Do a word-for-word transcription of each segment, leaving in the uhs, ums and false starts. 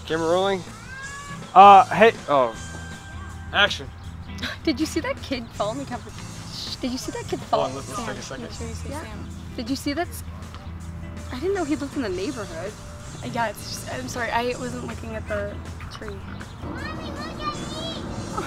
Camera rolling. Uh, hey. Oh. Action. Did you see that kid fall in the camera? Did you see that kid fall? Hold on, let's, let's take a second. Make sure you say Yeah. Sam. Did you see that? I didn't know he lived in the neighborhood. Yeah, it's just, I'm sorry, I wasn't looking at the tree. Mommy, look at me!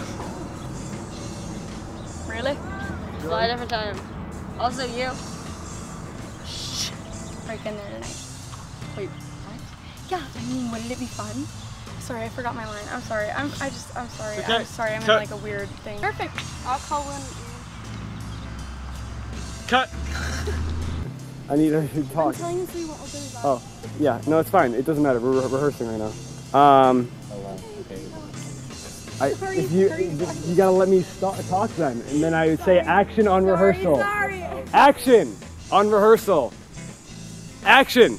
Really? Fly a different time. Also you. Shh. Break in there tonight. Wait, what? Yeah, I mean, wouldn't it be fun? Sorry, I forgot my line. I'm sorry. I'm. I just. I'm sorry. Okay. I'm sorry. I'm Cut. in like a weird thing. Perfect. I'll call when. Cut. I need her to talk. I'm telling you so you won't open it. Oh, yeah. No, it's fine. It doesn't matter. We're re rehearsing right now. Um. I, if you you gotta let me start, talk then, and then I would say action on rehearsal. Sorry. Action on rehearsal. Action.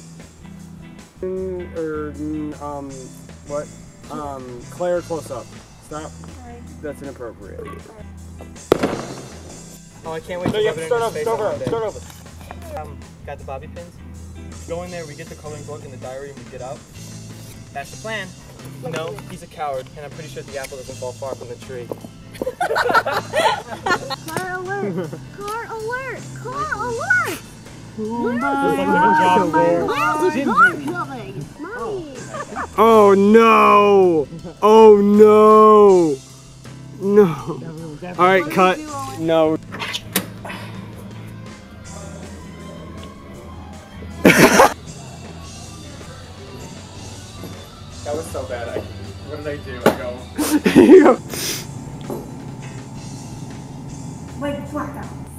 Or um, what? Um, Claire, close up. Stop. Sorry. That's inappropriate. Oh, I can't wait No, to you rub have it to in start his over. face Start on over. Monday. Start over. Um, got the bobby pins. Go in there, we get the coloring book and the diary, and we get out. That's the plan. No, he's a coward, and I'm pretty sure the apple doesn't fall far from the tree. Car alert! Car alert! Car alert! Where's Where's the car coming? Mommy! Oh no! Oh no! No. All right, cut. No. That was so bad. I, what did I do? I go. Wait, blackout.